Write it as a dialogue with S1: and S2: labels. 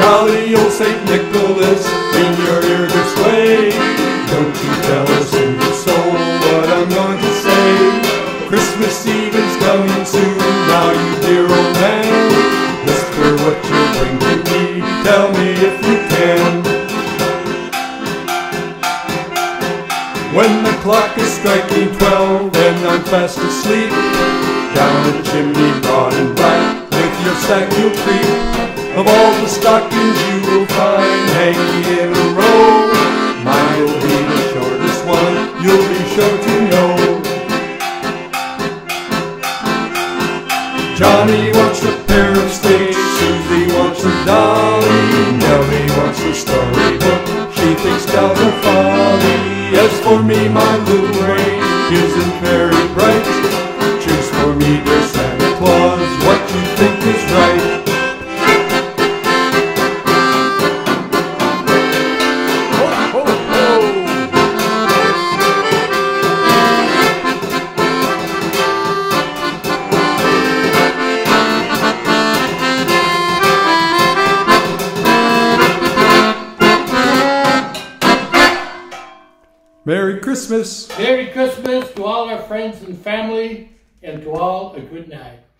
S1: Jolly old St. Nicholas, in your ear this way. Don't you tell a single soul what I'm going to say. Christmas Eve is coming soon, now you dear old man. Whisper what you'll bring to me, tell me if you can. When the clock is striking 12 and I'm fast asleep, down the chimney broad and bright, with your sack you'll creep. Of all the stockings you will find hanging in a row, mine will be the shortest one, you'll be sure to know. Johnny wants a pair of skates, Susie wants a dolly, Nellie wants a storybook, she thinks dolls are folly. As for me, my little brain isn't very bright. Choose for me, dear Santa Claus, what you think is right. Merry Christmas!
S2: Merry Christmas to all our friends and family, and to all a good night.